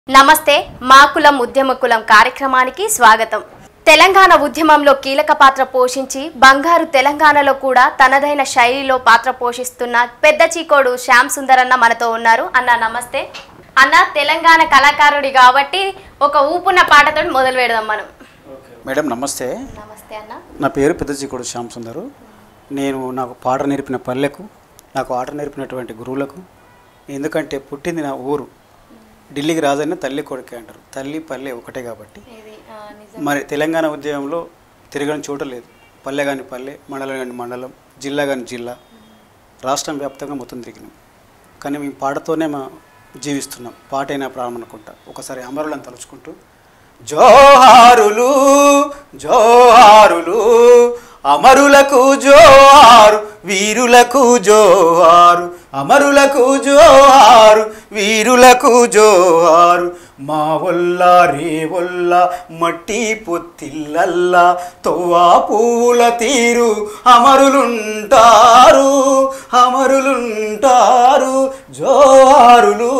నమస్తే మా కులం ఉద్యమ కులం కార్యక్రమానికి స్వాగతం. తెలంగాణ ఉద్యమంలో కీలక పాత్ర పోషించి బంగారు తెలంగాణలో కూడా తనదైన శైలిలో పాత్ర పోషిస్తున్న పెద్ద చీకోడు శ్యామ్ సుందర్ అన్న మనతో ఉన్నారు. అన్న నమస్తే. అన్న తెలంగాణ కళాకారుడి కాబట్టి ఒక ఊపున్న పాటతో మొదలు పెడదాం మనం. మేడం నమస్తే. నమస్తే అన్న. నా పేరు పెద్ద చీకోడు శ్యామ్ సుందరు. నాకు పాట నేర్పిన పల్లెకు, నాకు ఆట నేర్పినటువంటి గురువులకు, ఎందుకంటే పుట్టింది నా ఊరు ఢిల్లీకి రాజైన తల్లి కొడుకే అంటారు. తల్లి పల్లె ఒకటే కాబట్టి మరి తెలంగాణ ఉద్యమంలో తిరగని చోట లేదు. పల్లె కానీ పల్లె, మండలం కానీ మండలం, జిల్లా కానీ జిల్లా, రాష్ట్రం వ్యాప్తంగా మొత్తం తిరిగినాం. కానీ మేము పాటతోనే జీవిస్తున్నాం. పాట అయినా ప్రాణం అనుకుంటా. ఒకసారి అమరులను తలుచుకుంటూ జోహారులు జోహారులు అమరులకు జోహారు వీరులకు జోహారు, అమరులకు జోహారు వీరులకు జోహారు. మా వల్ల రే వల్ల మట్టి పొత్తిల్లల్లా తోవా పూల తీరు అమరులుంటారు, అమరులుంటారు. జోహారులు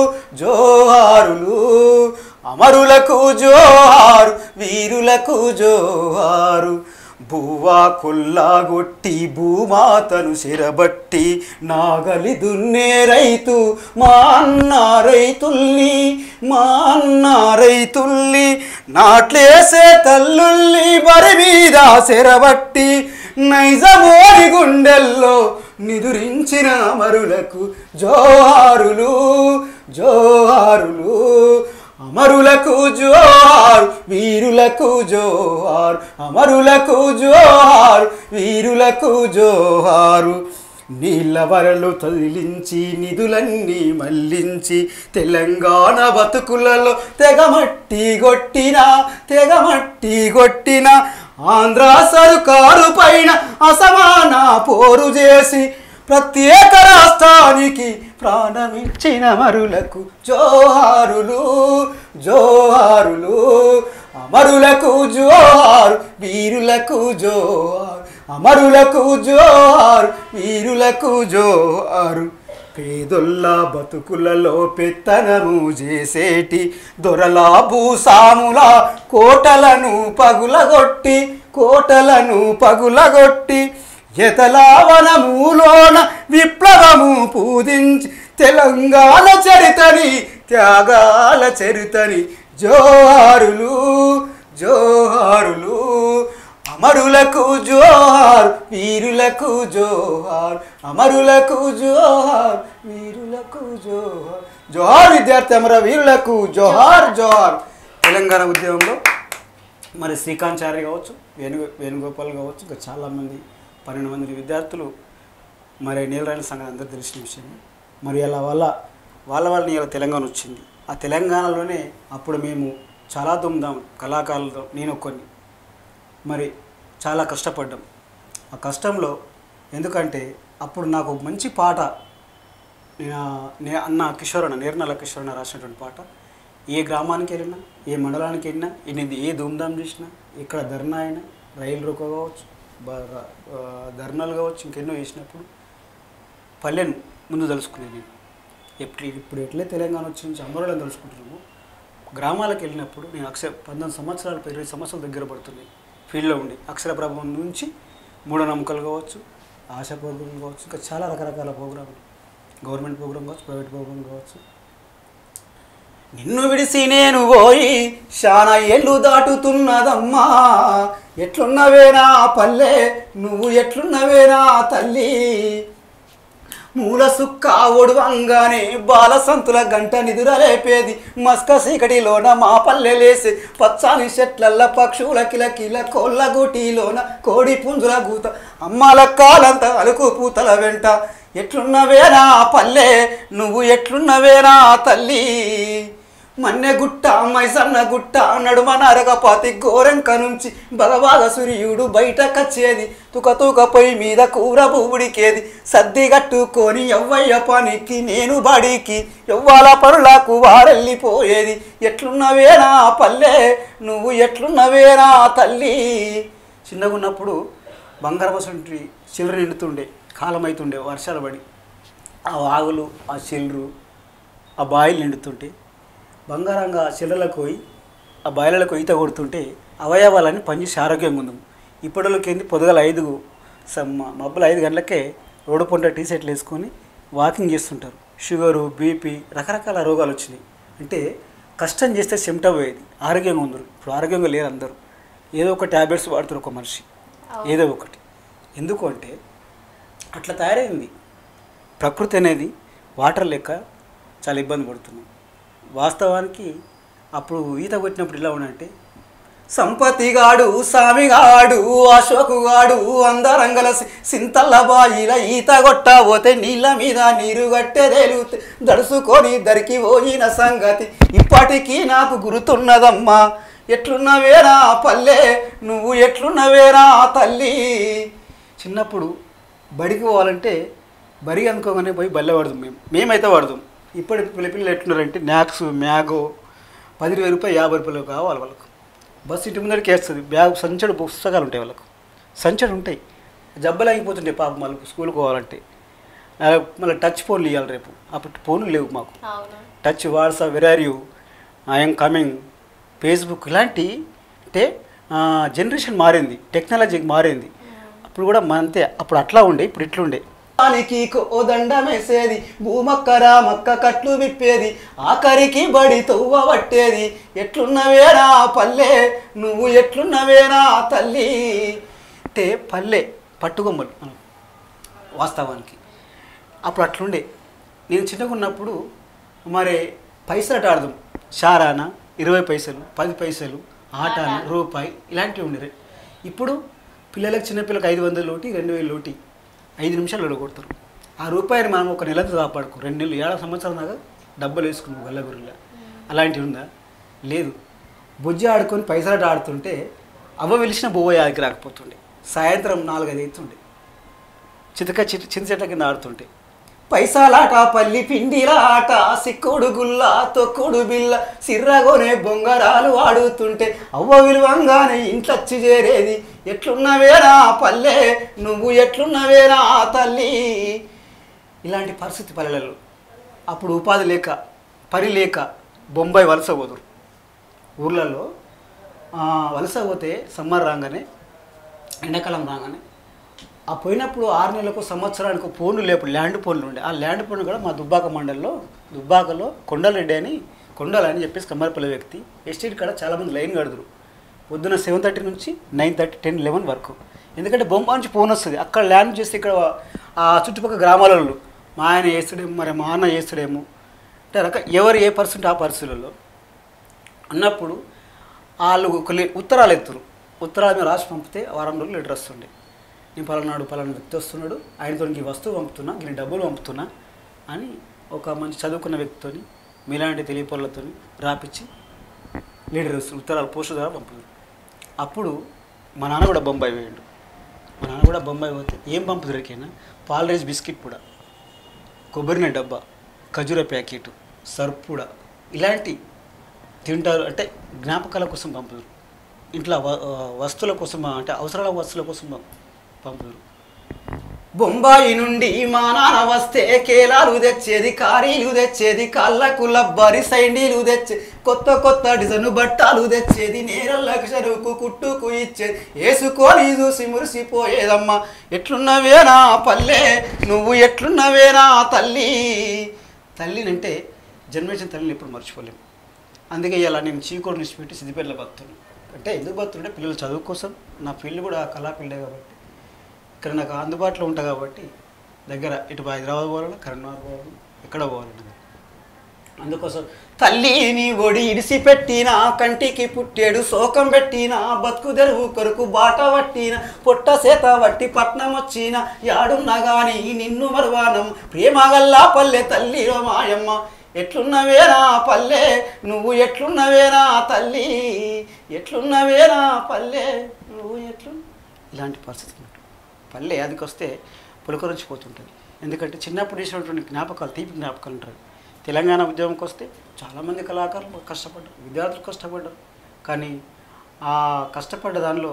జోహారులు అమరులకు జోహారు వీరులకు జోహారు. భూవా కొల్లాగొట్టి భూమాతను సిరబట్టి నాగలి దున్నే రైతు మా అన్న రైతుల్ని, మా అన్న రైతుల్ని నాట్లేసే తల్లుల్ని బరి మీద సిరబట్టి నైజమోరి గుండెల్లో నిదురించిన అమరులకు జోహారులు జోహారులు. అమరులకు జోహారు వీరులకు జోహారు, అమరులకు జోహారు వీరులకు జోహారు. నీళ్ళ వరలు తొలించి నిధులన్నీ మళ్లించి తెలంగాణ బతుకులలో తెగమట్టి కొట్టిన, తెగమట్టి కొట్టిన ఆంధ్ర సర్కారు పైన అసమాన పోరు చేసి ప్రత్యేక రాష్ట్రానికి ప్రాణమిచ్చిన అమరులకు జోహారులు జోహారులు. అమరులకు జోహారు వీరులకు జోహారు, అమరులకు జోహారు వీరులకు జోహారు. పేదొల్ల బతుకులలో పెత్తనము చేసేటి దొరలా భూసాముల కోటలను పగులగొట్టి, కోటలను పగులగొట్టి యతలావనములోన విప్లవము పూజించి తెలంగాణ చరితని త్యాగాల చరితని జోహారులు జోహారులు. అమరులకు జోహారు వీరులకు జోహారు, అమరులకు జోహారు వీరులకు జోహారు. జోహార్ విద్యార్థి అమర వీరులకు జోహార్ జోహార్. తెలంగాణ ఉద్యమంలో మరి శ్రీకాంచార్య కావచ్చు, వేణుగోపాల్ కావచ్చు, ఇంకా చాలామంది 12 మంది విద్యార్థులు మరి నీలరాయల సంగతి అందరూ తెలిసిన విషయం. మరి అలా వాళ్ళని ఇలా తెలంగాణ వచ్చింది. ఆ తెలంగాణలోనే అప్పుడు మేము చాలా దుమ్దాం కళాకారులతో నేను కొన్ని మరి చాలా కష్టపడ్డాం. ఆ కష్టంలో ఎందుకంటే అప్పుడు నాకు మంచి పాట అన్న కిషోరన్న నేర్నల కిషోరన్న రాసినటువంటి పాట ఏ గ్రామానికి వెళ్ళినా, ఏ మండలానికి వెళ్ళినా, ఏ ధూమ్ధాం చేసినా, ఇక్కడ ధర్నా అయినా, రైలు రోకో కావచ్చు, ధర్నాలు కావచ్చు, ఇంకెన్నో వేసినప్పుడు పల్లెను ముందు తెలుసుకునేది నేను. ఇప్పుడు ఎట్లే తెలంగాణ వచ్చి నుంచి అమరులను తెలుసుకుంటున్నాము. గ్రామాలకు వెళ్ళినప్పుడు నేను 19 సంవత్సరాలు 20 సంవత్సరాల దగ్గర పడుతున్నాయి ఫీల్డ్లో ఉండి. అక్షర ప్రభావం నుంచి మూఢనమ్మకాలు కావచ్చు, ఆశా ప్రోగ్రాం కావచ్చు, ఇంకా చాలా రకరకాల ప్రోగ్రాములు, గవర్నమెంట్ ప్రోగ్రాం కావచ్చు, ప్రైవేట్ ప్రోగ్రాం కావచ్చు. నిన్ను విడిసి నేను పోయి శానా ఏళ్ళు దాటుతున్నదమ్మా, ఎట్లున్నవేనా పల్లె నువ్వు ఎట్లున్నవేనా తల్లి. మూల సుక్క ఒడువంగానే బాలసంతుల గంట నిదురలేపేది మస్క సీకటిలోన మా పల్లెలేసి పచ్చాని చెట్లల్ల పక్షుల కిలకిల కోళ్ళ గూటిలోన కోడి పుంజుల గూత అమ్మాల కాలంతా అలుకు పూతల వెంట ఎట్లున్నవేనా పల్లె నువ్వు ఎట్లున్నవేనా తల్లి. మన్నె గుట్ట మైసన్న గుట్ట నడుమ నరగపాతి గోరెంక నుంచి భగవాగ సూర్యుడు బయట కచ్చేది, తుక పొయ్యి మీద కూర బూడికేది, సద్ది కట్టుకొని ఎవ్వయ్య పనికి నేను బడికి ఎవ్వాల పనులకు వారెళ్ళిపోయేది. ఎట్లున్నవేనా పల్లె నువ్వు ఎట్లున్నవేనా తల్లి. చిన్నగున్నప్పుడు బంగారపసంటి చిల్లర నిండుతుండే, కాలమైతుండే, వర్షాలు పడి ఆ వాగులు, ఆ చిల్లరు, ఆ బాయిలు నిండుతుంటే బంగారంగా చిల్లలకు పోయి ఆ బాయిలకు ఈత కొడుతుంటే అవయవాలని పనిచేసి ఆరోగ్యంగా ఉందాం. ఇప్పటిలోకి ఏంది పొద్దుగల మబ్బులు 5 గంటలకే రోడ్డు పొంట టీ షర్ట్లు వేసుకొని వాకింగ్ చేస్తుంటారు. షుగరు, బీపీ, రకరకాల రోగాలు వచ్చినాయి. అంటే కష్టం చేస్తే చెమట పోయేది, ఆరోగ్యంగా ఉందరు. ఇప్పుడు ఆరోగ్యంగా లేరు అందరూ. ఏదో ఒక ట్యాబ్లెట్స్ వాడుతారు ఒక మనిషి, ఏదో ఒకటి. ఎందుకు అంటే అట్లా తయారైంది. ప్రకృతి అనేది వాటర్ లెక్క చాలా ఇబ్బంది పడుతున్నాం. వాస్తవానికి అప్పుడు ఈత కొట్టినప్పుడు ఇలా ఉండంటే సంపతిగాడు, సామిగాడు, అశోకుగాడు అందరంగల సింతల్ల బాయిల ఈత కొట్ట పోతే నీళ్ళ మీద నీరు గట్టెదేలు దడుసుకొని దరికి పోయిన సంగతి ఇప్పటికీ నాకు గుర్తున్నదమ్మా. ఎట్లున్నవేరా పల్లె, నువ్వు ఎట్లున్నవేరా తల్లి. చిన్నప్పుడు బడికి పోవాలంటే బరి అనుకోగానే పోయి బల్లె పడదాం. మేమైతే పడదాం. ఇప్పటి పిల్లలు ఎట్లున్నారంటే న్యాక్స్, మ్యాగో 10,000 రూపాయలు 50 రూపాయలు కావాలి వాళ్ళకు. బస్సు ఇంటి ముందరికి వేస్తుంది. బ్యాగ్ సంచడు పుస్తకాలు ఉంటాయి వాళ్ళకు, సంచడు ఉంటాయి. జబ్బలు అయిపోతుంటాయి పాపం వాళ్ళకు స్కూల్కి పోవాలంటే. మళ్ళీ టచ్ ఫోన్లు ఇవ్వాలి రేపు. అప్పుడు ఫోన్లు లేవు మాకు. Touch, WhatsApp, where are you, I'm coming, Facebook ఇలాంటి. అంటే జనరేషన్ మారింది, టెక్నాలజీ మారింది. అప్పుడు కూడా అంతే. అప్పుడు అట్లా ఉండే, ఇప్పుడు ఇట్లుండే. దానికి ఓ దండమేసేది, భూమక్కరా మక్క కట్లు విప్పేది, ఆఖరికి బడి తవ్వ పట్టేది. ఎట్లున్నవేరా పల్లె, నువ్వు ఎట్లున్నవేరా తల్లి. అంటే పల్లె పట్టుకొమ్మలు వాస్తవానికి అప్పుడు అట్లుండే. నేను చిన్నగా ఉన్నప్పుడు మరి పైసలు ఆడదాం. షారానా 20 పైసలు, 10 పైసలు, ఆటాలు, రూపాయి ఇలాంటివి ఉండేవి. ఇప్పుడు పిల్లలకు, చిన్నపిల్లలకు 500 లోటి, 2000 లోటి 5 నిమిషాలు కొడతారు. ఆ రూపాయిని మనం ఒక నెలతో కాపాడుకో, 2 నెలలు, 7 సంవత్సరం దాకా డబ్బులు వేసుకున్నాం గల్లగురిలా. అలాంటివి ఉందా? లేదు. బుజ్జి ఆడుకొని పైసలాట ఆడుతుంటే అవ్వ వెలిసిన బొవ్వ యాదికి రాకపోతుండే. సాయంత్రం 4-5 అవుతుండే. చింత చెట్ల కింద ఆడుతుంటే పైసలాట, పల్లి పిండిల ఆట, సిక్కుడు గుల్ల, తొక్కుడు బిల్ల, సిర్రగొనే బొంగరాలు ఆడుతుంటే అవ్వ విలువంగానే ఇంట్లొచ్చి చేరేది. ఎట్లున్నవేరా పల్లె, నువ్వు ఎట్లున్నవేరా తల్లి. ఇలాంటి పరిస్థితి పల్లెలలో. అప్పుడు ఉపాధి లేక, పని లేక బొంబాయి వలస పోదురు. ఊర్లలో వలస పోతే సమ్మర్ రాగానే, ఎండాకాలం రాగానే ఆ పోయినప్పుడు 6 నెలలకు, సంవత్సరానికి ఫోన్లు లేపు, ల్యాండ్ ఫోన్లు ఉండే. ఆ ల్యాండ్ ఫోన్ కూడా మా దుబ్బాక మండలంలో, దుబ్బాకలో కొండలరెడ్డి అని, కొండలని చెప్పేసి కమ్మరిపల్లి వ్యక్తి ఎస్టేట్ కాడ చాలామంది లైన్ కడుదురు. పొద్దున్న 7:30 నుంచి 9:30, 10, 11 వరకు. ఎందుకంటే బొమ్మ నుంచి ఫోన్ వస్తుంది. అక్కడ ల్యాండ్ చేస్తే ఇక్కడ ఆ చుట్టుపక్కల గ్రామాలలో మా ఆయన వేస్తాడేమో, మరి మా అన్న వేస్తాడేమో అంటే ఎవరు ఏ పర్సెంట్ ఆ పరిస్థితులలో అన్నప్పుడు వాళ్ళు ఉత్తరాలు ఎత్తురు. ఉత్తరాలు మీద రాసి పంపితే వారం రోజులు లెటర్ వస్తుండే. నేను పలానాడు పలానా వ్యక్తి వస్తున్నాడు, ఆయనతో ఈ వస్తువు పంపుతున్నా, నేను డబ్బులు పంపుతున్నా అని ఒక మంచి చదువుకున్న వ్యక్తితో, మీలాంటి తెలియపరులతో రాపిచ్చి లీడర్ వస్తుంది. ఉత్తరాలు పోస్ట్ ద్వారా పంపుతారు. అప్పుడు మా నాన్న కూడా బొంబాయి పోయాడు. మా నాన్న కూడా బొంబాయి పోతే ఏం పంపు దొరికైనా పాల్ రైస్ బిస్కెట్ కూడా, కొబ్బరిన డబ్బా, ఖజూర ప్యాకెట్, సర్ఫ్ కూడా ఇలాంటి తింటారు. అంటే జ్ఞాపకాల కోసం పంపుతారు. ఇంట్లో వస్తువుల కోసం, అంటే అవసరాల వస్తువుల కోసం పంపుతారు. బొంబాయి నుండి మా నాన్న వస్తే కేలాలు తెచ్చేది, కారీలు తెచ్చేది, కాళ్ళకు లబ్బరి సైండీలు తెచ్చేది, కొత్త కొత్త డిజైన్ బట్టాలు తెచ్చేది, నేరళ్ళకు చెరుకు కుట్టుకు ఇచ్చేది, వేసుకొని చూసి మురిసిపోయేదమ్మా. ఎట్లున్నవేనా పల్లె, నువ్వు ఎట్లున్నవేనా తల్లి. తల్లినంటే జన్మించిన తల్లిని ఎప్పుడు మర్చిపోలేము. అందుకే ఇలా నేను చీకోడు నిలిచిపెట్టి సిద్దిపేటలో బతున్నాను. అంటే ఎందుకు బతుంటే పిల్లల చదువు కోసం. నా ఫీల్డ్ కూడా కళా ఫీల్డే కాబట్టి ఇక్కడ నాకు అందుబాటులో ఉంటా కాబట్టి దగ్గర ఇటు హైదరాబాద్ పోవాలన్నా, కరీంనగర్ పోవాలన్నా, ఎక్కడ పోవాలన్నా. అందుకోసం తల్లి నీ ఒడి ఇడిసిపెట్టిన, కంటికి పుట్టేడు శోకం పెట్టిన, బతుకు తెరువు కొరకు బాట పట్టిన, పొట్ట సేత వట్టి పట్నం వచ్చిన, యాడున్నా గాని నిన్ను మరువానం, ప్రేమగల్లా పల్లె తల్లి మాయమ్మ. ఎట్లున్నవేనా పల్లె, నువ్వు ఎట్లున్నవేనా తల్లి, ఎట్లున్నవేనా పల్లె, నువ్వు ఇలాంటి పరిస్థితి పల్లె అదికి వస్తే పులకరించిపోతుంటుంది. ఎందుకంటే చిన్నప్పుడు చేసినటువంటి జ్ఞాపకాలు, తీపి జ్ఞాపకాలు ఉంటాయి. తెలంగాణ ఉద్యమంకి వస్తే చాలామంది కళాకారులు కష్టపడ్డారు, విద్యార్థులు కష్టపడ్డారు. కానీ ఆ కష్టపడ్డ దానిలో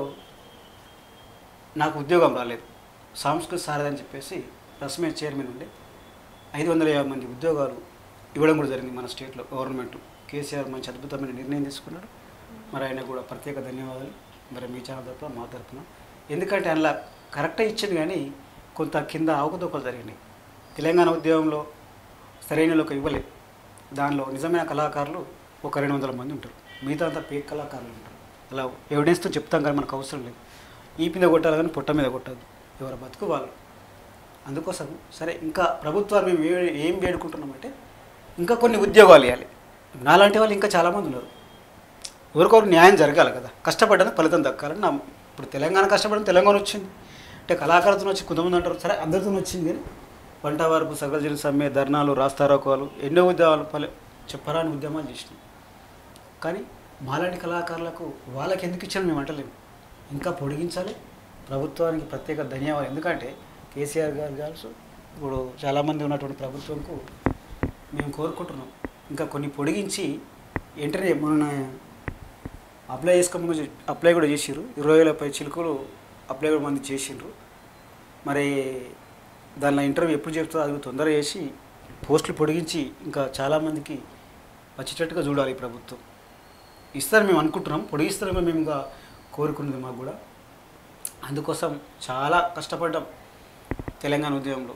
నాకు ఉద్యోగం రాలేదు. సాంస్కృతిక సారథి అని చెప్పేసి రస్మే చైర్మన్ ఉండే 550 మంది ఉద్యోగాలు ఇవ్వడం కూడా జరిగింది మన స్టేట్లో. గవర్నమెంట్ కేసీఆర్ మంచి అద్భుతమైన నిర్ణయం తీసుకున్నాడు. మరి ఆయన కూడా ప్రత్యేక ధన్యవాదాలు మరి మీ ఛానల్ తరఫున మా తరఫున. ఎందుకంటే అందులో కరెక్టే ఇచ్చింది కానీ కొంత కింద అవకతవకలు జరిగినాయి. తెలంగాణ ఉద్యమంలో సరైన లోకి ఇవ్వలేదు. దానిలో నిజమైన కళాకారులు ఒక 200 మంది ఉంటారు, మిగతా అంతా పేక్ కళాకారులు ఉంటారు. అలా ఎవిడెన్స్తో చెప్తాం కానీ మనకు అవసరం లేదు. ఈ మీద కొట్టాలి కానీ పొట్ట మీద కొట్టద్దు, ఎవరు బతుకు వాళ్ళు. అందుకోసం సరే ఇంకా ప్రభుత్వాన్ని మేము ఏం వేడుకుంటున్నామంటే ఇంకా కొన్ని ఉద్యోగాలు ఇవ్వాలి. నాలాంటి వాళ్ళు ఇంకా చాలామంది ఉన్నారు. ఎవరికొకరు న్యాయం జరగాలి కదా, కష్టపడ్డానికి ఫలితం దక్కాలని నా ఇప్పుడు తెలంగాణ కష్టపడడం తెలంగాణ వచ్చింది అంటే కళాకారులతో వచ్చి కొంతమంది అంటారు సరే అందరితో వచ్చింది కానీ వంట వరకు సకల జన సమ్మె ధర్నాలు రాస్తారోకోలు ఎన్నో ఉద్యమాలు చెప్పరాని ఉద్యమాలు చేసినాం. కానీ మాలాంటి కళాకారులకు వాళ్ళకి ఎందుకు ఇచ్చాను మేము అంటలేము, ఇంకా పొడిగించాలి. ప్రభుత్వానికి ప్రత్యేక ధన్యవాదాలు. ఎందుకంటే కేసీఆర్ గారు కాల్సి ఇప్పుడు చాలామంది ఉన్నటువంటి ప్రభుత్వంకు మేము కోరుకుంటున్నాం ఇంకా కొన్ని పొడిగించి వెంటనే మొన్న అప్లై చేసుకోమని అప్లై కూడా చేసిర్రు. 20,000 పై చిలుకలు అప్లై కూడా మంది చేసిండ్రు. మరి దానిలో ఇంటర్వ్యూ ఎప్పుడు చెప్తుందో అది తొందరగా చేసి పోస్టులు పొడిగించి ఇంకా చాలామందికి వచ్చేటట్టుగా చూడాలి ప్రభుత్వం. ఇస్తారని మేము అనుకుంటున్నాం, పొడిగిస్తారని మేము ఇంకా కోరుకున్నది మాకు కూడా. అందుకోసం చాలా కష్టపడ్డాం తెలంగాణ ఉద్యమంలో.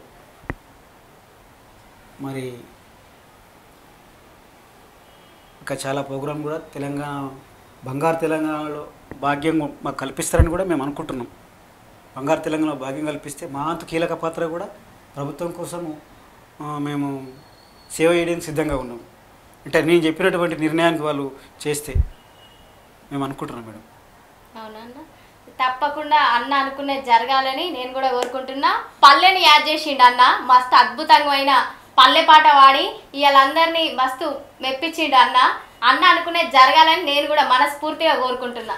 మరి ఇంకా చాలా ప్రోగ్రాం కూడా తెలంగాణ బంగారు తెలంగాణలో భాగ్యం మాకు కల్పిస్తారని కూడా మేము అనుకుంటున్నాం. బంగారు తెలంగాణలో భాగ్యం కల్పిస్తే మా అంత కీలక పాత్ర కూడా ప్రభుత్వం కోసము మేము సేవ చేయడానికి సిద్ధంగా ఉన్నాం. అంటే నేను చెప్పినటువంటి నిర్ణయానికి వాళ్ళు చేస్తే మేము అనుకుంటున్నాం మేడం. అవునన్నా, తప్పకుండా అన్న అనుకునేది జరగాలని నేను కూడా కోరుకుంటున్నా. పల్లెని యాడ్ చేసిండు అన్న, మస్తు అద్భుతమైన పల్లె పాట వాడి ఇవాళ అందరినీ మస్తు మెప్పించిండు అన్న. అన్న అనుకునేది జరగాలని నేను కూడా మనస్ఫూర్తిగా కోరుకుంటున్నా.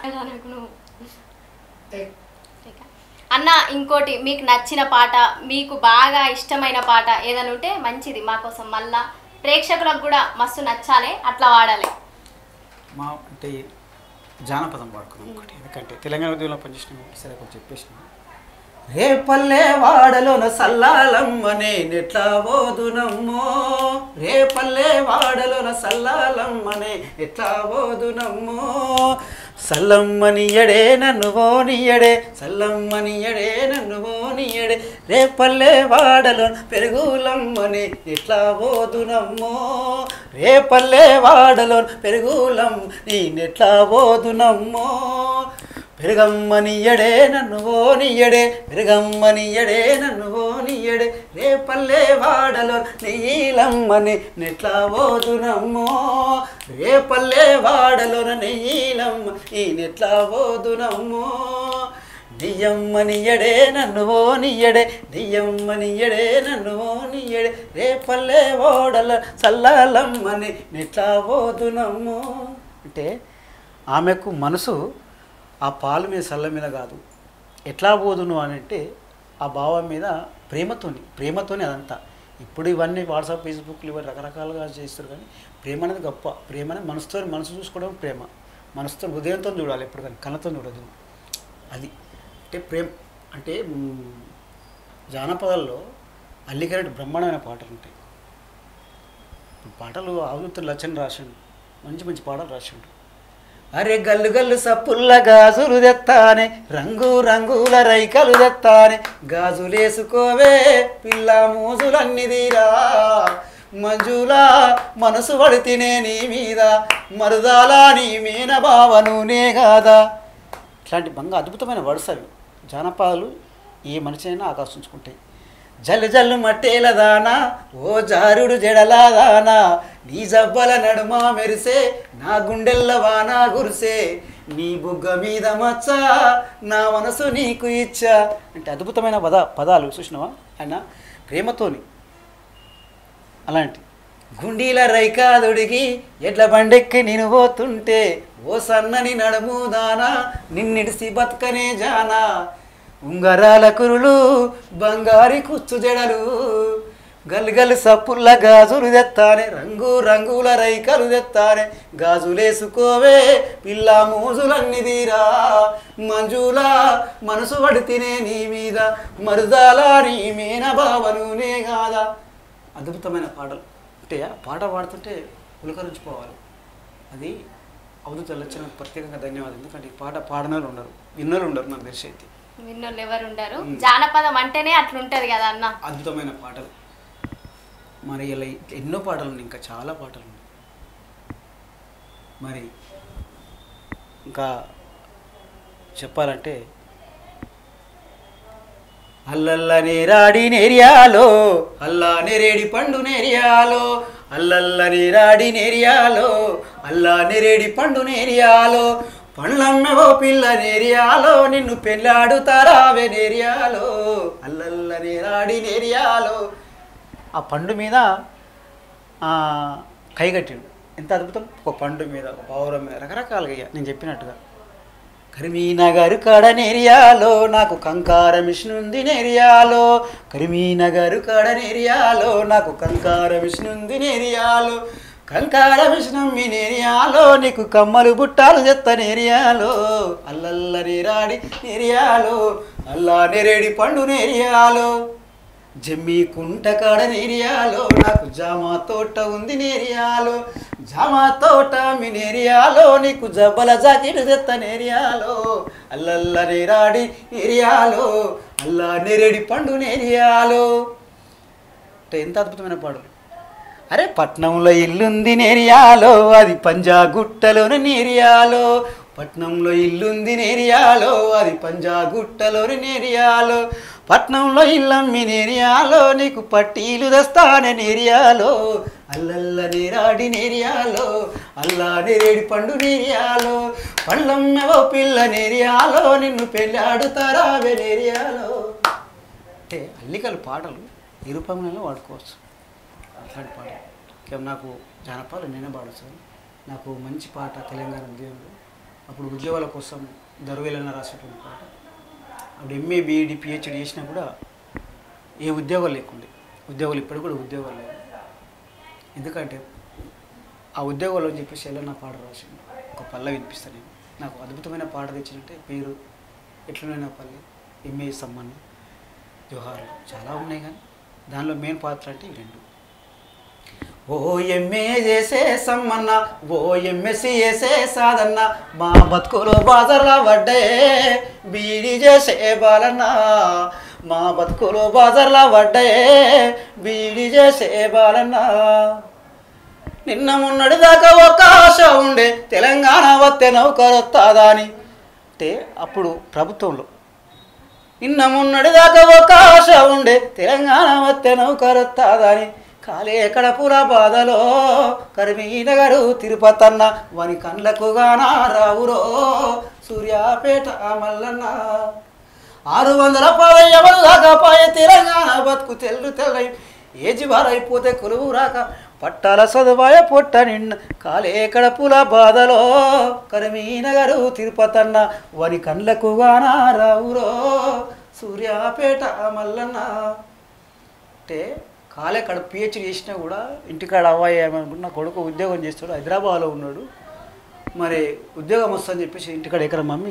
అన్న ఇంకోటి మీకు నచ్చిన పాట, మీకు బాగా ఇష్టమైన పాట ఏదైనా ఉంటే మంచిది మా కోసం, మళ్ళా ప్రేక్షకులకు కూడా మస్తు నచ్చాలి, అట్లా వాడాలి. మా అంటే జానపదం వాడుకున్నాం ఒకటి, ఎందుకంటే తెలంగాణ ఉద్యమంలో పనిచేసిన సరే కొంచెం చెప్పేసిన రే పల్లె వాడలోన సల్లాలమ్మనే నెట్లా పోదునమ్మో, రే పల్లె వాడలోన సల్లాలమ్మనే ఎట్లా పోదునమ్మో, సల్లమ్మని ఎడే నన్ను ఓనియడే, సల్లమ్మని ఎడే నన్ను ఓనియడే, రే పల్లె వాడలో పెరుగులమ్మని ఎట్లా పోదునమ్మో, రే పల్లె వాడలో పెరుగులమ్మ నీ నెట్లా పోదునమ్మో, పెరుగమ్మని ఎడే నన్ను ఓనియడే, పెరుగమ్మని ఎడే నన్ను ఓనియడే, రే పల్లె వాడలో నెయ్యిలమ్మని నెట్లా పోదునమ్మో, రే పల్లె వాడలో నెయ్యిలమ్మ ఈ నెట్లా పోదునమ్మో, నెయ్యమ్మని ఎడే నన్ను ఓనియడే, నెయ్యమ్మని ఎడే నన్ను ఓనియడే, రే పల్లె వాడల చల్లాలమ్మని నెట్లా పోదునమ్మో. అంటే ఆమెకు మనసు ఆ పాలు మీద చల్ల మీద కాదు, ఎట్లా పోదును అని అంటే ఆ భావం మీద ప్రేమతోనే అదంతా. ఇప్పుడు ఇవన్నీ వాట్సాప్ ఫేస్బుక్లు ఇవన్నీ రకరకాలుగా చేస్తారు కానీ ప్రేమ అనేది గొప్ప. ప్రేమ అనేది మనసు చూసుకోవడం ప్రేమ, మనసుతో హృదయంతో చూడాలి, ఎప్పుడు కానీ కళ్ళతో చూడదు. అది అంటే ప్రేమ. అంటే జానపదాల్లో అల్లికరెడ్డి బ్రహ్మాండమైన పాటలు ఉంటాయి. పాటలు ఆవుతున్న లచ్చని రాసిండు, మంచి మంచి పాటలు రాసిండు. అరే గల్లు గల్లు సప్పుల్ల గాజులు తెత్తానే, రంగు రంగుల రైకలు తెత్తానే, గాజులేసుకోవే పిల్ల మోజులన్నీ తీరా, మంజులా మనసు పడితేనే నీ మీద, మరుదాలా నీ మీన భావనునే కాదా. ఇట్లాంటి అద్భుతమైన వర్డ్స్ అవి. జానపదాలు ఏ మనిషినైనా ఆకర్షించుకుంటాయి. జల్లు జల్లు మట్టేల దానా, ఓ జారుడు జడలా దానా, నీ జబ్బల నడుమ మెరిసే నా గుండెల్ల వానా గురిసే, నీ బుగ్గ మీద మచ్చ నా మనసు నీకు ఇచ్చా. అంటే అద్భుతమైన పదాలు చూసినావా ఆయన ప్రేమతోని. అలాంటి గుండీల రైకాదుడికి ఎడ్ల బండెక్కి నేను పోతుంటే, ఓ సన్నని నడుము దానా నిన్నిడిసి బతుకనే జానా, ఉంగరాల కురులు బంగారి కుచ్చు జడలు, గల్గల్ సప్పుల్ల గాజులు తెత్తానే, రంగు రంగుల రైకలు తెత్తానే, గాజులేసుకోవే పిల్ల మోజులన్నీ తీరా, మంజులా మనసు పడితేనే నీ మీద, మరుదాలా నీ మీన భావనునే కాదా. అద్భుతమైన పాటలు. అంటే ఆ పాట పాడుతుంటే పులకరించిపోవాలి. అది అవధూత లక్షణకు ప్రత్యేకంగా ధన్యవాదాలు. ఎందుకంటే ఈ పాట పాడనలు ఉండరు, విన్నలు ఉండరు నాకు తెలిసి అయితే. విన్నోళ్ళు ఎవరు ఉండరు. జానపదం అంటేనే అట్లుంటది కదా అన్న. అద్భుతమైన పాటలు. మరి ఇలా ఎన్నో పాటలు ఉన్నాయి, ఇంకా చాలా పాటలు ఉన్నాయి. మరి ఇంకా చెప్పాలంటే అల్లల్ల నేరాడి నేరియాలో అల్లా నెరేడి పండు నేరియాలో, అల్లల్ల నేరాడి నేరియాలో అల్లా నెరేడి పండు నేరియాలో, పండ్లమ్మెవో పిల్ల నేరియాలో నిన్ను పెళ్ళాడుతారావే నేరియాలో, అల్లల్ల నేరాడి నేరియాలో. ఆ పండు మీద కైగట్టిండు. ఎంత అద్భుతం! ఒక పండు మీద, ఒక పావురం మీద, రకరకాలుగా నేను చెప్పినట్టుగా. కరీంనగర్ కాడ నేరియాలో నాకు కంకార మిషన్ ఉంది నేరియాలో, కరీంనగర్ కాడ నేరియాలో నాకు కంకార మిషన్ ఉంది నేరియాలో, కంకార మిషన్ మీ నేరియాలో నీకు కమ్మలు బుట్టాలు చెత్త నేరియాలో, అల్లల్ల నేరాడి నేరియాలో అల్లా నెరేడి పండు నేరియాలో, జమ్మి కుంట కాడ నేరియాలో నాకు జామా తోట ఉంది నేరియాలో, జామా తోట మీ నేరియాలో నీకు జబ్బల జాకెట్ తెత్త నేరియాలో, అల్లల్ల నేరాడి నేరియాలో అల్లా నెరేడి పండు నేరియాలో. అంటే ఎంత అద్భుతమైన పాటలు. అరే పట్నంలో ఇల్లుంది నేరియాలో అది పంజా గుట్టలోని నేరియాలో, పట్నంలో ఇల్లుంది నేరియాలో అది పంజా గుట్టలోని నేరియాలో, పట్నంలో ఇల్లమ్మి నేరియాలో నీకు పట్టీలు దస్తానే నేరియాలో, అల్లల్ల నేరాడి నేరియాలో అల్లా నెరేడి పండు నేరియాలో, పళ్ళమ్మెవో పిల్ల నేరియాలో నిన్ను పెళ్ళాడుతారావే నేరియాలో. అంటే అల్లికలు పాటలు ఈ రూపంలో వాడుకోవచ్చు. అట్లాంటి పాటలు నాకు జానపదాలు నేనే పాడొచ్చు. నాకు మంచి పాట తెలంగాణ ఉద్యోగంలో అప్పుడు ఉద్యోగాల కోసం దరువేలన రాసేటువంటి పాట. అప్పుడు ఎంఏ బీఈడి పిహెచ్డి చేసినా కూడా ఏ ఉద్యోగాలు లేకుండే. ఉద్యోగాలు ఇప్పటికి కూడా ఉద్యోగాలు లేవు. ఎందుకంటే ఆ ఉద్యోగాలు అని చెప్పేసి ఎలా నా పాట రాసింది. ఒక పల్లవి వినిపిస్తాను నేను. నాకు అద్భుతమైన పాట తెచ్చినట్టే పేరు ఎట్లనైనా పల్లె, ఎంఏ సమ్మన్న, జోహార్లు చాలా ఉన్నాయి. కానీ దానిలో మెయిన్ పాత్ర అంటే ఈ రెండు. ఓ ఎంఏ చేసే సమ్మన్న, ఓ ఎంఎస్సి చేసే సాదన్న, మా బతుకులో బాజర్లా పడ్డే బీడీ చేసే బాలన్న, మా బతుకులో బాజర్లా పడ్డే బీడీ చేసే బాలన్న. నిన్న మొన్నటి దాకా ఒక ఆశ ఉండే తెలంగాణ వస్తే నౌకరొత్తాదా అని. అంటే అప్పుడు ప్రభుత్వంలో నిన్న మొన్నటి దాకా ఒక ఆశ ఉండే తెలంగాణ వస్తే నౌకరొత్తాదా అని. కాలే కడపుల బాధలో కరీంనగర్ తిరుపతన్న, వని కండ్లకు గానా రావురో సూర్యాపేట మల్లన్న. 600 ఎవరు దాకాపాయ తెలంగాణ బతుకు తెల్లు తెల్లై, ఏజి వారైపోతే కొలువు రాక పట్టాల చదువాయ పొట్ట నిన్న. కాలే కడపుల బాధలో కరీంనగర్ తిరుపతన్న, వని కండ్లకు గానా రావురో సూర్యాపేట మల్లన్న. అంటే కాలే కాడ పిహెచ్డి చేసినా కూడా ఇంటికాడ అవ్వాయి ఏమనుకుంటే నా కొడుకు ఉద్యోగం చేస్తాడు, హైదరాబాద్లో ఉన్నాడు, మరి ఉద్యోగం వస్తుందని చెప్పేసి ఇంటికాడ ఎకరం అమ్మి,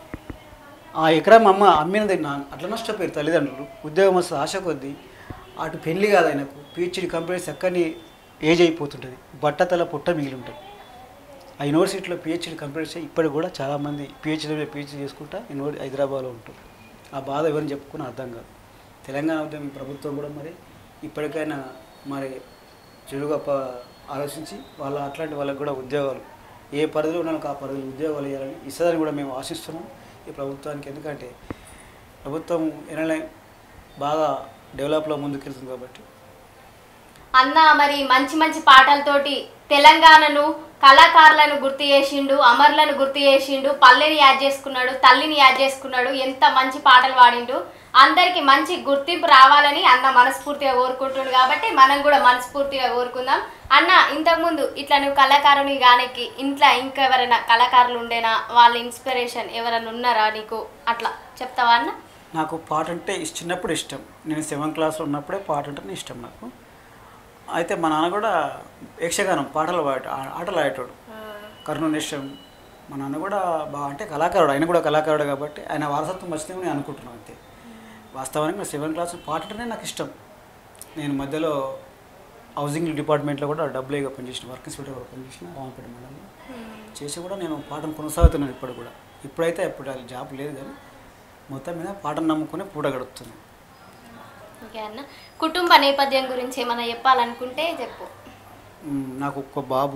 ఆ ఎకరం అమ్మ అమ్మినది అట్లా నష్టపోయారు తల్లిదండ్రులు. ఉద్యోగం వస్తుంది ఆశ కొద్దీ. అటు పెళ్ళి కాదు ఆయనకు, పిహెచ్డి కంప్లీట్ చక్కని ఏజ్ అయిపోతుంటుంది, బట్టతల పుట్ట మిగిలి ఉంటుంది. ఆ యూనివర్సిటీలో పిహెచ్డి కంప్లీట్ చేసి ఇప్పటికి కూడా చాలామంది పిహెచ్డి చేసుకుంటా హైదరాబాద్లో ఉంటారు. ఆ బాధ ఎవరిని చెప్పుకుని అర్థం కాదు. తెలంగాణ ఉద్యమం ప్రభుత్వం కూడా మరి ఇప్పటికైనా మరి చెడుగా ఆలోచించి అట్లాంటి వాళ్ళకి కూడా ఉద్యోగాలు ఏ పరిధిలో ఉన్న ఆ పరిధిలో ఉద్యోగాలు ఇవ్వాలని ఇస్తుందని కూడా మేము ఆశిస్తున్నాం ఈ ప్రభుత్వానికి. ఎందుకంటే ప్రభుత్వం ఏమైనా బాగా డెవలప్లో ముందుకెళ్తుంది కాబట్టి. అన్న మరి మంచి మంచి పాటలతోటి తెలంగాణను, కళాకారులను గుర్తు చేసిండు, అమరులను గుర్తు చేసిండు, పల్లెని యాడ్ చేసుకున్నాడు, తల్లిని యాడ్ చేసుకున్నాడు. ఎంత మంచి పాటలు పాడిండు. అందరికి మంచి గుర్తింపు రావాలని అన్న మనస్ఫూర్తిగా కోరుకుంటుండు. కాబట్టి మనం కూడా మనస్ఫూర్తిగా కోరుకుందాం. అన్న ఇంతకుముందు ఇట్లా నువ్వు కళాకారుని గానికి ఇంట్లో ఇంకెవరైనా కళాకారులు ఉండేనా, వాళ్ళ ఇన్స్పిరేషన్ ఎవరైనా ఉన్నారా నీకు, అట్లా చెప్తావా అన్న? నాకు పాట అంటే చిన్నప్పుడు ఇష్టం. నేను 7th క్లాస్లో ఉన్నప్పుడే పాట అంటే ఇష్టం నాకు. అయితే మా నాన్న కూడా యక్షగానం పాటలు ఆటలు ఆడేటోడు, కర్నూలు ఇష్టం. మా నాన్న కూడా అంటే కళాకారుడు, ఆయన కూడా కళాకారుడు కాబట్టి ఆయన వారసత్వం వచ్చిందని నేను అనుకుంటున్నాను. అంతే. వాస్తవానికి నా 7th క్లాస్ పాట అంటేనే నాకు ఇష్టం. నేను మధ్యలో హౌసింగ్ డిపార్ట్మెంట్లో కూడా డబ్బులుగా పనిచేసిన, వర్క్ ఇన్స్పెక్టర్ కూడా పనిచేసిన రామపేట మండలంలో చేసి కూడా నేను పాటను కొనసాగుతున్నాను ఇప్పుడు కూడా. ఇప్పుడైతే ఎప్పుడు జాబ్ లేదు కానీ మొత్తం మీద పాటను నమ్ముకునే పూట గడుపుతున్నాను. ఓకే అన్న, కుటుంబ నేపథ్యం గురించి ఏమైనా చెప్పాలనుకుంటే చెప్పు. నాకు ఒక్క బాబు,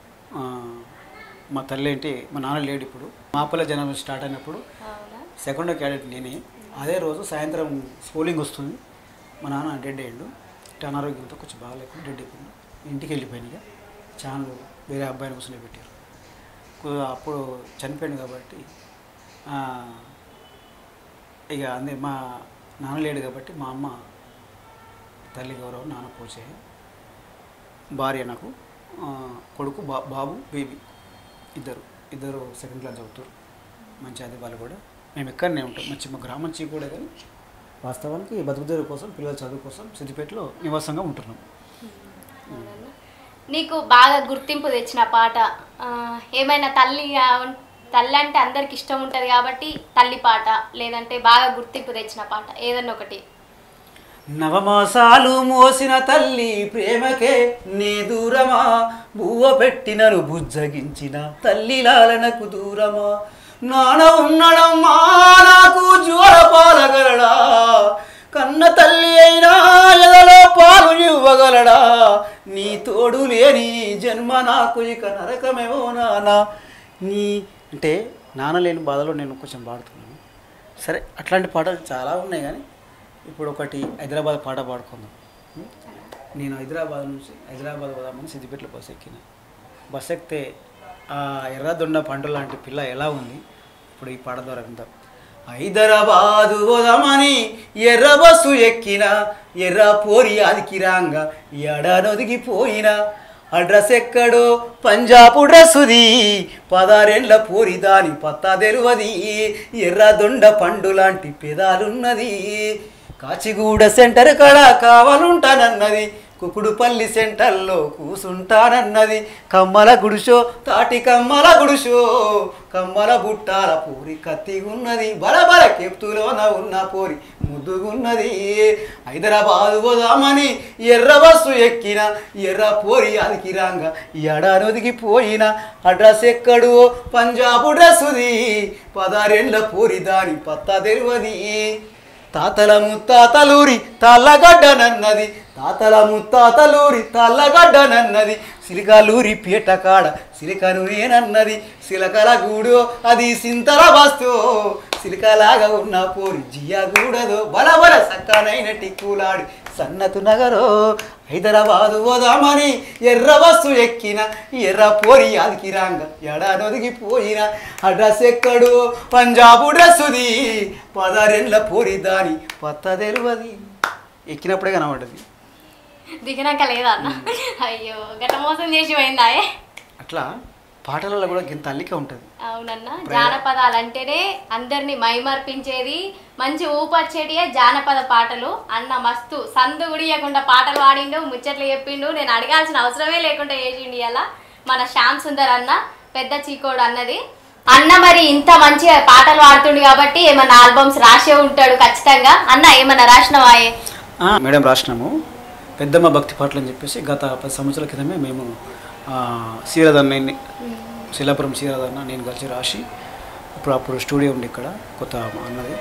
మా తల్లి ఏంటి మా నాన్న లేడు. ఇప్పుడు మాపల్లె జనవరి స్టార్ట్ అయినప్పుడు సెకండ్ క్యాడెట్ నేనే. అదే రోజు సాయంత్రం స్కూలింగ్ వస్తుంది, మా నాన్న డెడ్ అయ్యిండు. అనారోగ్యంతో కొంచెం బాగాలేకుండా డెడ్ అయిపోయింది. ఇంటికి వెళ్ళిపోయాను. ఇక ఛానల్ వేరే అబ్బాయిని కూర్చొని పెట్టారు. అప్పుడు చనిపోయాడు కాబట్టి ఇక అందే మా నాన్న లేడు కాబట్టి మా అమ్మ తల్లి గౌరవం, నాన్న పోచే, భార్య నాకు కొడుకు బాబు బేబీ ఇద్దరు సెకండ్ క్లాస్ చదువుతారు. మంచి అది వాళ్ళు కూడా మేము ఎక్కడనే ఉంటాం. మా గ్రామం కూడా కానీ వాస్తవానికి బతుకుదేరు కోసం పిల్లల చదువు కోసం సిద్దిపేటలో నివాసంగా ఉంటున్నాం. నీకు బాగా గుర్తింపు తెచ్చిన పాట ఏమైనా? తల్లి అంటే అందరికి ఇష్టం ఉంటుంది కాబట్టి తల్లి పాట, లేదంటే బాగా గుర్తింపు తెచ్చిన పాట ఏదన్నా ఒకటి. నవమాసాలు మోసిన తల్లి ప్రేమకే నీ దూరమా, బువ్వ పెట్టినను బుజ్జగించిన తల్లి లాలనకు దూరమా, నాన్న ఉండడమ్మా నాకు జ్వరపాలగలడా, కన్న తల్లి అయినా ఎదలో పాలు ఇవ్వగలడా, నీ తోడు లేని జన్మ నాకు ఇక నరకమేమో నాన్న. నీ అంటే నాన్న లేని బాధలో నేను కొంచెం పాడుతున్నాను. సరే, అట్లాంటి పాటలు చాలా ఉన్నాయి కానీ ఇప్పుడు ఒకటి హైదరాబాద్ పాట పాడుకుందాం. నేను హైదరాబాద్ పోదామని సిద్దిపేటలో బస్సు ఎక్కిన. బస్సు ఎక్కితే ఆ ఎర్రదొండ పండు లాంటి పిల్ల ఎలా ఉంది ఇప్పుడు ఈ పాట ద్వారా విందాం. హైదరాబాదు పోదామని ఎర్ర బస్సు ఎక్కిన, ఎర్ర పోరి అదికి రాంగ ఎడనొదిగిపోయిన, అడ్రస్ ఎక్కడో పంజాబు డ్రస్సుది, 16 పోరి దాని పత్తా తెలువది, ఎర్రదొండ పండు లాంటి పెదాలున్నది, కాచిగూడ సెంటర్ కాడ కావాలుంటానన్నది, కుకుడుపల్లి సెంటర్లో కూసుంటానన్నది, కమ్మల గుడిషో తాటి కమ్మల గుడిషో, కమ్మల బుట్టాల పూరి కత్తిగున్నది, బలబల కెప్తులోన ఉన్న పోరి ముద్దుగున్నది, హైదరాబాదు పోదామని ఎర్ర బస్సు ఎక్కిన, ఎర్ర పోరి అదికి రాంగ ఎడనొదిగిపోయిన, అడ్రస్ ఎక్కడో పంజాబు డ్రస్సుది, 16 పోరి దాని పత్తా తెరువది, తాతల ముత్తాతలూరి తల్లగడ్డనన్నది, తాతల ముత్తాతలూరి తల్లగడ్డనన్నది, సిలికలూరి పీట కాడ సిలికను నేనన్నది, సిలకల గూడో అది సింతల బస్తో, సిలికలాగా ఉన్న పోరి జియ్యగూడదో, బలబల సక్కనైన టిక్కులాడి సన్నతు నగరో, హైదరాబాదు పోదామని ఎర్ర బస్సు ఎక్కిన, ఎర్ర పోరి అదికి రాంగ ఎడనొదిగిపోయిన, అడ్రస్ ఎక్కడో పంజాబు డ్రస్సుది, 16 పోరి దాని పత్త తెరువది. ఎక్కినప్పుడే కనబడ్డది, దిగినాక లేదా అన్న? అయ్యో, గట్ట మోసం చేసి పోయిందా? అట్లా పాటలలో కూడా ఇంత అల్లిక ఉంటుంది. అవునన్న, జానపదాలు అంటేనే అందరినీ మైమర్పించేది, మంచి ఊపచ్చేటియే జానపద పాటలు. అన్న మస్తు సందు గుడియకుండా పాటలు పాడిండు, ముచ్చట్లు చెప్పిండు, నేను అడగాల్సిన అవసరమే లేకుండా చేసిండు. ఇలా మన శ్యామ్ సుందర్ అన్న, పెద్ద చీకోడు అన్నది అన్న. మరి ఇంత మంచిగా పాటలు పాడుతుండు కాబట్టి ఏమన్నా ఆల్బమ్స్ రాసే ఉంటాడు ఖచ్చితంగా. అన్న ఏమన్నా రాసినవాయే? మేడం, రాసినాము. పెద్దమ్మ భక్తి పాటలు అని చెప్పేసి గత 10 సంవత్సరాల క్రితమే మేము శ్రీరాధన్న, శిలాపురం శ్రీరాధన్న నేను కలిసి రాసి, అప్పుడు స్టూడియో ఉంది ఇక్కడ కొత్త అన్నది,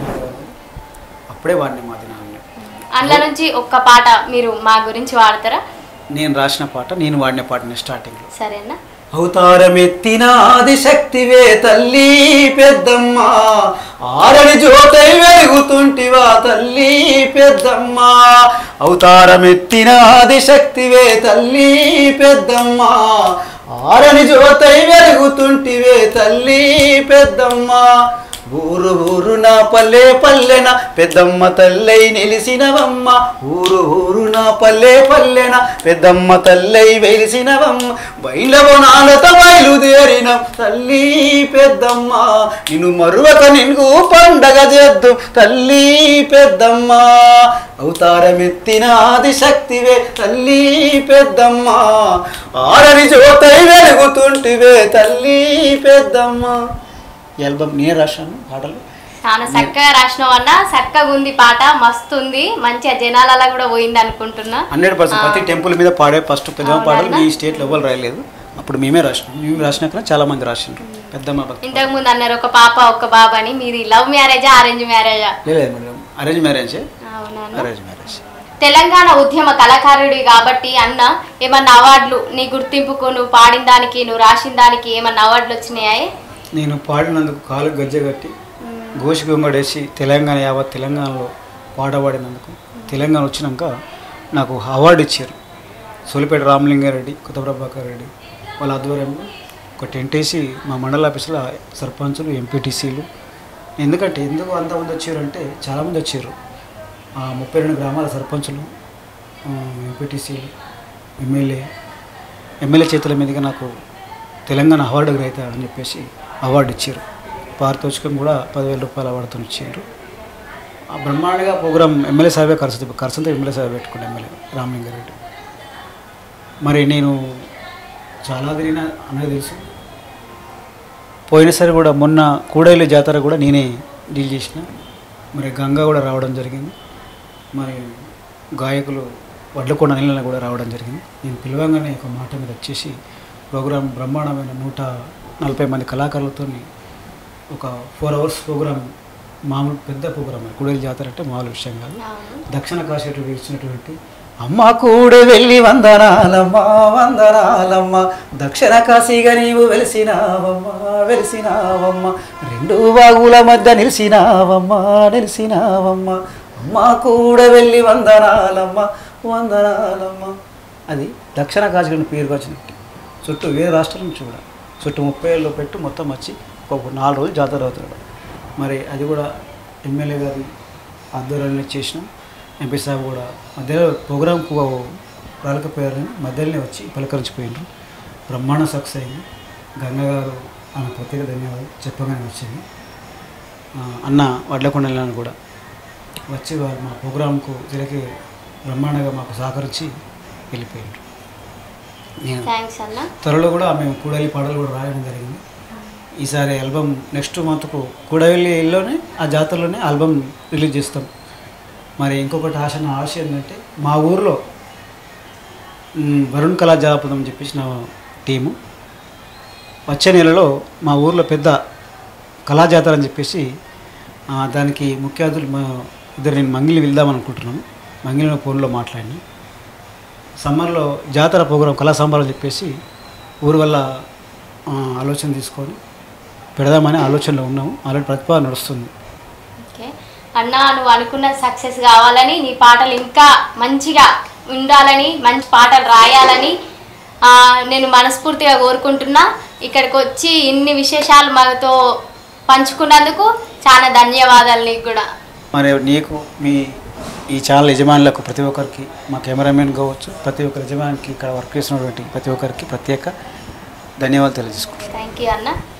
అప్పుడే వాడిని మాది నాన్న. అందులో నుంచి ఒక్క పాట మీరు మా గురించి వాడతారా? నేను రాసిన పాట, నేను వాడిన పాటని స్టార్టింగ్లో. సరేనా? అవతారమెత్తిన ఆదిశక్తివే తల్లి పెద్దమ్మ, ఆరని జ్యోతై వెలుగుతుంటివా తల్లి పెద్దమ్మ, అవతారమెత్తిన ఆదిశక్తివే తల్లి పెద్దమ్మ, ఆరని జ్యోతై వెలుగుతుంటివే తల్లి పెద్దమ్మ, ఊరు ఊరు నా పల్లె పల్లెన పెద్దమ్మ తల్లై నిలిసినవమ్మ, ఊరు ఊరు నా పల్లె పల్లెన పెద్దమ్మ తల్లై వెలిసినవమ్మ, బయలునాలతో బయలుదేరిన తల్లి పెద్దమ్మ, నిన్ను మరువక నిన్ను పండగ చేద్దు తల్లి పెద్దమ్మ, అవతారమెత్తిన ఆదిశక్తివే తల్లి పెద్దమ్మ, ఆరని జ్యోతై వెలుగుతుంటివే తల్లి పెద్దమ్మ. ఈ ఆల్బమ్ నేను రాశాను పాటలు. చాలా చక్కగా రాసినావు అన్న, చక్కగా ఉంది పాట, మస్తు ఉంది, మంచిగా జనాలలో కూడా పోయింది అనుకుంటున్నా. 100% ప్రతి టెంపుల్ మీద పాడే ఫస్ట్ పెద్దమ్మ పాటలు ఈ స్టేట్లో ఎవరు రాయలేదు. అప్పుడు మేమే రాసినాం. మేము రాసినాక చాలా మంది రాసిండ్రు పెద్దమ్మ భక్తి. ఇంతకు ముందు అన్నారు ఒక పాప ఒక బాబు అని, మీది లవ్ మ్యారేజా అరేంజ్ మ్యారేజా? లేదు మేడం, అరేంజ్ మ్యారేజ్. అవునా? Arrange marriage. తెలంగాణ ఉద్యమ కళాకారుడి కాబట్టి అన్న, ఏమన్నా అవార్డులు నీ గుర్తింపుకు, నువ్వు పాడిన దానికి, నువ్వు రాసిన దానికి ఏమన్నా అవార్డులు వచ్చినాయి? నేను పాడినందుకు కాలు గజ్జె కట్టి గోషి గొంగడేసి తెలంగాణ యావత్ తెలంగాణలో పాట పాడినందుకు తెలంగాణ వచ్చినాక నాకు అవార్డు ఇచ్చారు. సోలిపేట రామలింగారెడ్డి, కొత్త ప్రభాకర్ రెడ్డి వాళ్ళ ఆధ్వర్యంలో ఒక టెంట్ వేసి మా మండల ఆఫీసులో సర్పంచులు, ఎంపీటీసీలు, ఎందుకంటే ఎందుకు అంతమంది వచ్చారంటే చాలామంది వచ్చారు. 32 గ్రామాల సర్పంచులు, ఎంపీటీసీలు, ఎమ్మెల్యే చేతుల మీదుగా నాకు తెలంగాణ అవార్డు గ్రహీత అని చెప్పేసి అవార్డు ఇచ్చారు. పారితోషికం కూడా 10,000 రూపాయల అవార్డుతో ఇచ్చారు. ఆ బ్రహ్మాండంగా ప్రోగ్రాం ఎమ్మెల్యే సాహెబే ఖర్చుతో ఎమ్మెల్యే సాహెబ్ పెట్టుకున్నాను, ఎమ్మెల్యే రామలింగారెడ్డి. మరి నేను చాలా తిరిగిన అన్నది తెలుసు. పోయినసారి కూడా మొన్న కూడేళ్ళ జాతర కూడా నేనే డీల్ చేసిన. మరి గంగా కూడా రావడం జరిగింది. మరి గాయకులు వడ్లకొండ నీళ్ళని కూడా రావడం జరిగింది. నేను పిలవంగానే ఒక మాట మీద వచ్చేసి ప్రోగ్రాం బ్రహ్మాండమైన 140 మంది కళాకారులతో ఒక 4 hours ప్రోగ్రాం, మామూలు పెద్ద ప్రోగ్రాం. కూడేళ్ళ జాతర అంటే మామూలు విషయం కాదు. దక్షిణ కాశీలో ఇచ్చినటువంటి అమ్మ కూడ వెళ్ళి వందనాలమ్మ వందనాలమ్మ, దక్షిణ కాశీగా నీవు వెలిసినావమ్మ వెలిసినావమ్మ, 2 వాగుల మధ్య నిలిసినావమ్మ నిలిసినావమ్మ, అమ్మ కూడ వెళ్ళి వందనాలమ్మ వందనాలమ్మ. అది దక్షిణ కాశీలో పేరుగా వచ్చినట్టు. చుట్టూ వేరే రాష్ట్రాల నుంచి కూడా చుట్టూ 30 ఏళ్ళు పెట్టు మొత్తం వచ్చి ఒక 4 రోజులు జాతర అవుతాడు. మరి అది కూడా ఎమ్మెల్యే గారి ఆధ్వర్యంలో చేసినాం. ఎంపీ సాబ్ కూడా మధ్యలో ప్రోగ్రాంకు రాలేకపోయారని మధ్యలోనే వచ్చి పలకరించిపోయినారు. బ్రహ్మాండ సక్సెస్ అయింది. గంగా గారు ఆమె ప్రత్యేక ధన్యవాదాలు చెప్పగానే వచ్చింది. అన్న వడ్లకొండలను కూడా వచ్చి వారు మా ప్రోగ్రాంకు తిరిగి బ్రహ్మాండంగా మాకు సహకరించి వెళ్ళిపోయినారు. నేను త్వరలో కూడా మేము కూడలి పాటలు కూడా రాయడం జరిగింది. ఈసారి ఆల్బమ్ నెక్స్ట్ మంత్కు కూడలిలోనే ఆ జాతరలోనే ఆల్బమ్ రిలీజ్ చేస్తాం. మరి ఇంకొకటి నా ఆశ ఏంటంటే మా ఊర్లో వరుణ్ కళా జాపదం అని చెప్పేసి నా టీము వచ్చే నెలలో మా ఊర్లో పెద్ద కళా జాతర అని చెప్పేసి దానికి ముఖ్య అతిథులు ఇద్దరు నేను మంగిలి వెళ్దామని అనుకుంటున్నాను. మంగిలిలో ఫోన్లో మాట్లాడినా సమ్మర్లో జాతర ప్రోగ్రాం కళా సంబరాలు అని చెప్పేసి ఊరు వల్ల ఆలోచన తీసుకొని పెడదామనే ఆలోచనలో ఉన్నాము. ఆల్రెడీ ప్రతిపాదన నడుస్తుంది. అన్న, నువ్వు అనుకున్న సక్సెస్ కావాలని, నీ పాటలు ఇంకా మంచిగా ఉండాలని, మంచి పాటలు రాయాలని నేను మనస్ఫూర్తిగా కోరుకుంటున్నా. ఇక్కడికి వచ్చి ఇన్ని విశేషాలు మాతో పంచుకున్నందుకు చాలా ధన్యవాదాలు నీకు కూడా. మరి నీకు మీ ఈ ఛానల్ యజమానులకు ప్రతి ఒక్కరికి, మా కెమెరామెన్ కావచ్చు, ప్రతి ఒక్క యజమానికి ఇక్కడ వర్క్ చేసినటువంటి ప్రతి ఒక్కరికి ప్రత్యేక ధన్యవాదాలు తెలియజేసుకుంటాను. థ్యాంక్ యూ అన్న.